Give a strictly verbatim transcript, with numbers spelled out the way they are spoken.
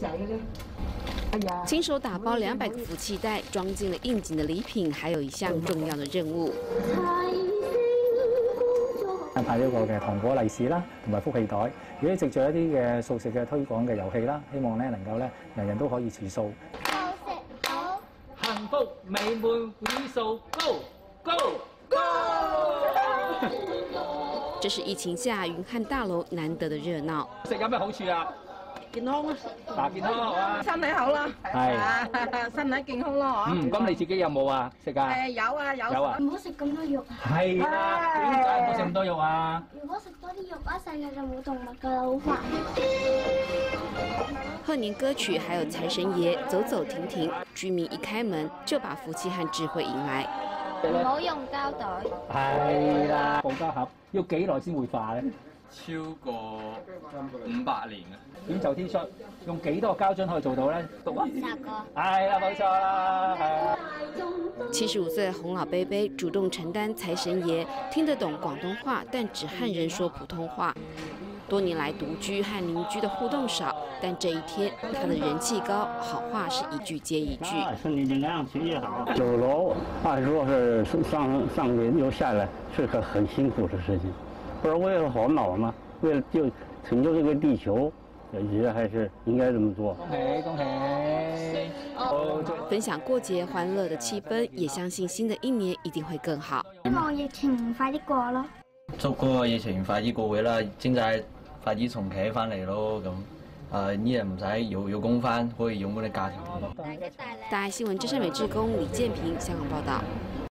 亲手打包两百个福气袋，装进了应景的礼品，還有一項重要的任務。 派咗個嘅糖果利是啦，同埋福氣袋，如果藉著一啲嘅素食嘅推廣嘅遊戲啦，希望咧能夠咧人人都可以持素。 素食好， 幸福美滿指數高高高！ 這是疫情下雲漢大樓難得的熱鬧。 食有咩好處啊？ 健康啊！嗱，健康好啊， 身體好啦， 係身體健康咯， 嗯，咁你自己有冇啊？食啊？ 誒有啊有。 有啊！唔好食咁多肉啊！ 係啦，點解唔好食咁多肉啊？ 如果食多啲肉啊，世界就冇動物噶啦，好煩。 賀年歌曲還有財神爺走走停停，居民一開門就把福氣和智慧迎來。 唔好用膠袋。 係啦，保膠盒要幾耐先會化咧？ 超過五百年啊！ 點就 T 恤用幾多個膠樽可以做到咧？讀啊！ 十個。 係啦，冇錯啦，係啊。 七十五歲的洪老伯伯主動承擔財神爺，聽得懂廣東話，但只和人說普通話。多年來獨居和鄰居的互動少，但這一天他的人氣高，好話是一句接一句。 身體健康，學習好。九樓，按說是上上去又下來，是個很辛苦的事情。 不是為了環保嗎？為了救拯救這個地球，我覺得還是應該這麼做。 恭喜恭喜！ 分享過節歡樂的氣氛，也相信新的一年一定會更好。 希望疫情快啲過咯。 祝嗰個疫情快啲過去啦，經濟快啲重啟翻嚟咯，咁啊啲人唔使要要工翻，可以用嗰啲假期。 大愛新聞，真善美志工李建平，香港報道。